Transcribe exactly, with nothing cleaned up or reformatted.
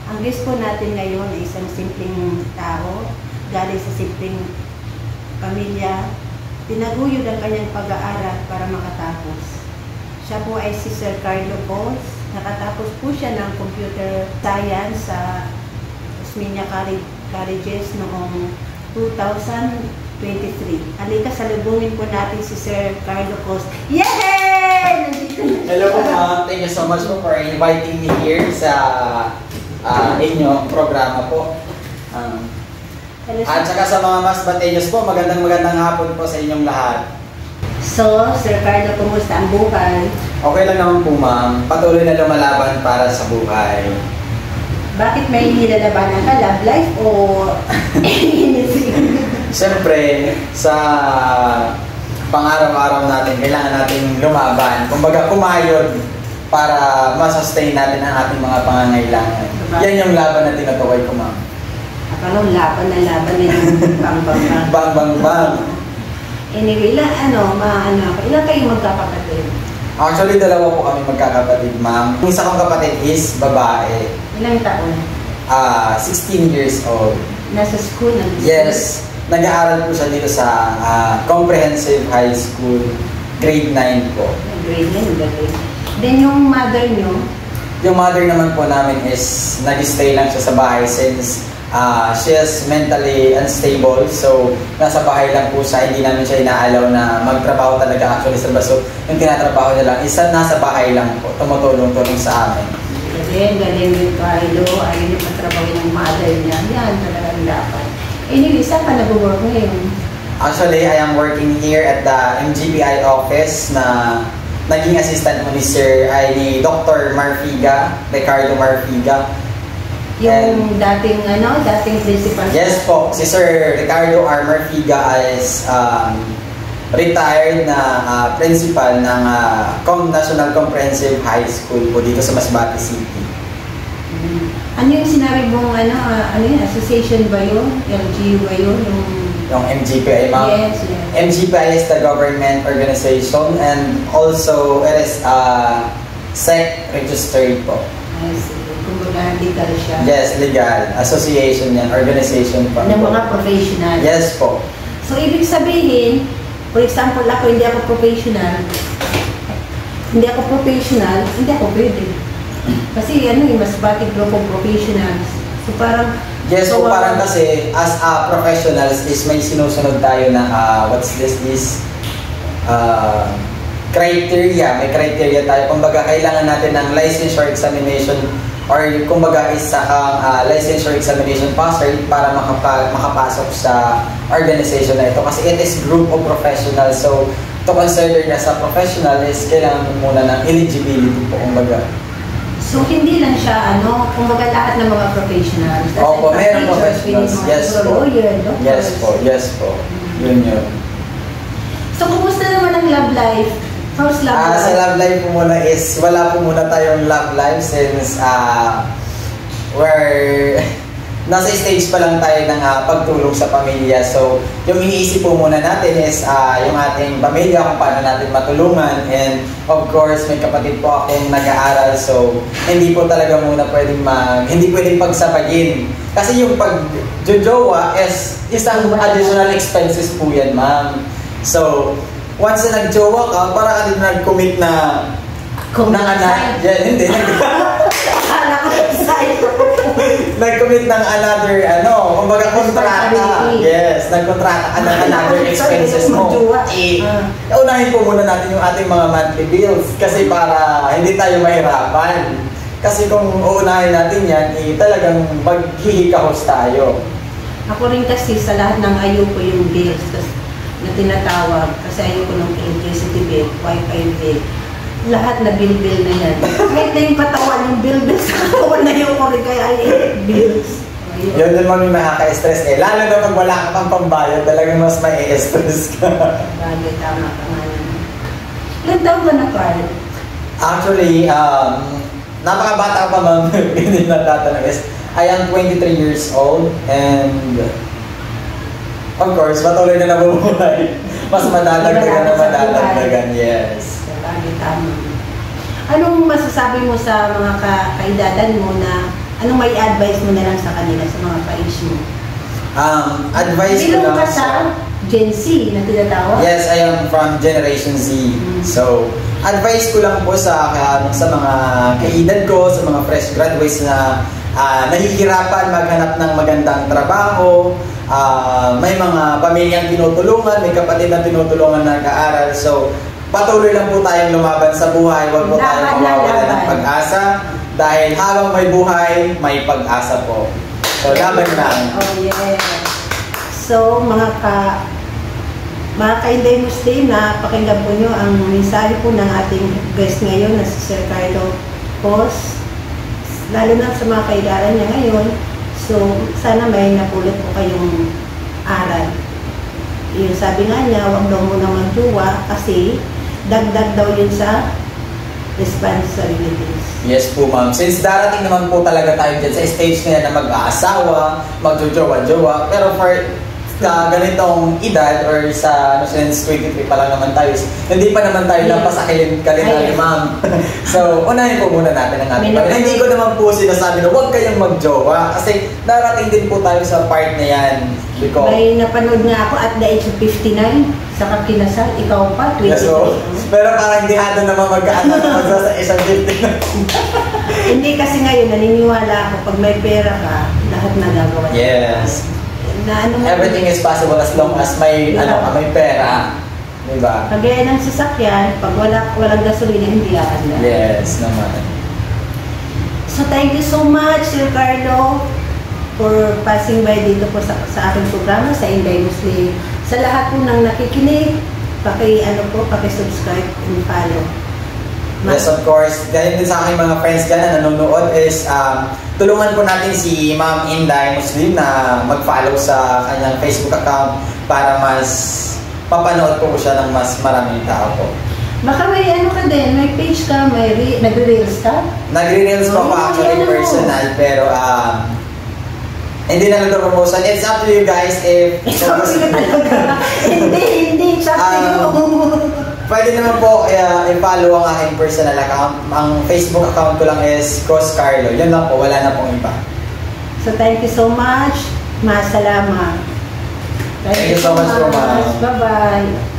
Ang guest po natin ngayon ay isang simpleng tao, galing sa simpleng pamilya, tinaguyod ang kanyang pag-aaral para makatapos. Siya po ay si Sir Carlo Pos. Nakatapos po siya ng computer science sa Osmeña Colleges noong two thousand twenty-three. Halika, salubungin po natin si Sir Carlo Pos. Yay! Nandito na. Hello po ma'am, thank you so much po for inviting me here sa uh, inyong programa po. Um, at saka sa mga mas batenyos po, magandang magandang hapon po sa inyong lahat. So, Sir Carlo, kumusta ang buhay? Okay lang naman po ma'am, patuloy na lumalaban para sa buhay. Bakit may nilalabanan ka? Love life o Siyempre, sa pang-araw-araw natin, kailangan natin lumaban. Kumbaga, kumayod para masustain natin ang ating mga pangangailangan. Yan yung laban na tinutukoy ko ma'am. Akala laban na laban na yung bang-bang-bang. Bang-bang-bang. Anyway, ilan, ano, ma, ano, ilan kayong magkakapatid? Actually, dalawa po kami magkakapatid, ma'am. Yung isa kong kapatid is babae. Ilang taon? Ah, uh, sixteen years old. Nasa school? Nasa Yes. Nag-aaral po siya dito sa uh, Comprehensive High School, grade nine po. Grade nine, galing. Then yung mother nyo? Yung mother naman po namin is nag-stay lang siya sa bahay since uh, she is mentally unstable. So, nasa bahay lang po siya. Hindi namin siya inaalaw na magtrabaho talaga actually sa baso. Yung tinatrabaho niya lang, isa nasa bahay lang po, tumutulong-tulong sa amin. Galing, galing yung Carlo. Ayun yung patrabaho ng mother niya. Yan, talagang dapat. Anyway, saan ka nag-work ngayon? Actually, I am working here at the M G P I office na naging assistant mo ni Sir ay ni Doctor Marfiga, Ricardo Marfiga. Yung And, dating, ano, dating principal? Yes po, si Sir Ricardo R. Marfiga is um, retired na uh, principal ng uh, National Comprehensive High School po dito sa Masbate City. Hmm. Ano yung sinabi mong, ano, uh, ano yun, association ba yun? L G U ba yun? Yung, yung M G P I, ma'am? Yes, yes. M G P I is the government organization and also it is uh, S E C registered po. I see. Kumbaga, legal siya. Yes, legal. Association yan, organization po. Ng mga professional. Yes po. So, ibig sabihin, for example, ako hindi ako professional, hindi ako professional, hindi ako pwede. Kasi ano yung mas bating group of professionals. So, parang... Yes, so, so parang kasi as a professionals is may sinusunod tayo na uh, what's this, this uh, criteria, may criteria tayo. Kumbaga, kailangan natin ng licensure examination or kumbaga isa kang uh, licensure examination passer para makapa makapasok sa organization na ito. Kasi it is group of professionals. So, to consider na sa professional is kailangan mo muna ng eligibility po, kumbaga. So, hindi lang siya, ano, kumbaga lahat ng mga professionals. Opo, meron professionals. Yes po. Lawyer, yes po, yes po. Yun yun. So, kumusta naman ang love life? How's love uh, life? Sa love life po muna is, wala po muna tayong love life since uh, we're nasa stage pa lang tayo ng uh, pagtulong sa pamilya. So, yung iniisip po muna natin is uh, yung ating pamilya, kung paano natin matulungan. And of course, may kapatid po akong nag-aaral. So, hindi po talaga muna pwedeng mag, hindi pwedeng pagsabayin. Kasi yung pag-jojowa is isang additional expenses po yan, ma'am. So, once na nag-jowa ka, para ka din nag-commit na ng anak. Yan, hindi. Nag-commit ng another, ano, kumbaga kontrata. Yes, nagkontrata ka ng another expenses mo. Eh, unahin po muna natin yung ating mga monthly bills kasi para hindi tayo mahirapan. Kasi kung uunahin natin yan, eh, talagang maghihikahos tayo. Ako rin kasi sa lahat ng ayoko yung bills na tinatawag kasi ayoko ng electricity bill, wifi bill. Lahat na bill-bill na yan. Kahit na yung katawan, yung bill-bill sa katawan na yung ko rin kaya ay bills. Ayun. Yun din mami makaka-stress eh. Lalo na pag wala ka pang pambayad, talagang mas may stress ka. Bagay, tama ka nga naman. Ilan taon ba na, Carl? Actually, um, napakabata pa ma'am. Hindi natatanong is, I am twenty-three years old and of course, patuloy na nabubuhay. Mas madadagdagan na madadagdagan, yes. Bagay, tama. Anong masasabi mo sa mga ka kaedadan mo na Anong may advice mo na lang sa kanila sa mga ka-age mo? Um, advice ko Bilong lang ka sa Gen Z na tinatawag? Yes, I am from Generation Z. Mm. So, advice ko lang po sa uh, sa mga kaedad ko, sa mga fresh graduates na uh, nahihirapan maghanap ng magandang trabaho, uh, may mga pamilyang tinutulungan, may kapatid na tinutulungan na nag-aaral. So, patuloy lang po tayong lumaban sa buhay, huwag po tayong mawawala ng pag-asa. Dahil habang may buhay, may pag-asa po. So, laban lang. Oh, yeah. So, mga ka mga ka-Inday Muslim na pakinggan po nyo ang mensahe po ng ating guest ngayon na si Sir Carlo Cos. Lalo na sa mga kaidaran niya ngayon. So, sana may napulot po kayong aral. Yung sabi nga niya, huwag daw muna magjuwa kasi dagdag daw yun sa responsibilities. Yes po, ma'am. Since darating naman po talaga tayo dyan sa stage na yan na mag-aasawa, magjojowa-jowa, pero for sa ganitong edad or sa ano, since twenty-three pa lang naman tayo, hindi pa naman tayo yes. lang pasakilin kalina ni ma'am. So, unahin po muna natin ang ating pamilya. Hindi ko naman po sinasabi na huwag kayong magjowa kasi darating din po tayo sa part na yan. Because, may napanood nga ako at the age of fifty-nine sa kinasal, ikaw pa, twenty-three. yes, so, pero parang hindi hado naman magkaanak sa isang fifty-nine. Hindi kasi ngayon, naniniwala ako pag may pera ka, lahat nagagawa. Yes. Na, ano, everything is possible as long as may yeah. ano ka, may pera. Diba? Kagaya ng sasakyan, pag wala, walang gasolina, hindi aanda. Yes, naman. So, thank you so much, Sir Carlo, for passing by dito po sa, sa aking programa, sa Inday Muslim. Sa lahat po ng nakikinig, paki, ano po, paki-subscribe and follow. Yes, of course. Dahil din sa aking mga friends dyan na nanonood is um, tulungan po natin si Ma'am Inday Muslim na mag-follow sa kanyang Facebook account para mas papanood po siya ng mas maraming tao po. Baka may ano ka din, may page ka, may re- nagre-reels ka? Nagre-reels pa Oh, po actually ano? personal, pero um, hindi na lang ito promotion. It's up to you guys if... Ikaw sila talaga. Hindi, hindi. It's up to you. Pwede naman po uh, i-follow ang aking personal account. Ang Facebook account ko lang is Cos Carlo. Yun lang po, wala na pong iba. So thank you so much. Masalamat. Thank, thank you so much, much. Bye-bye.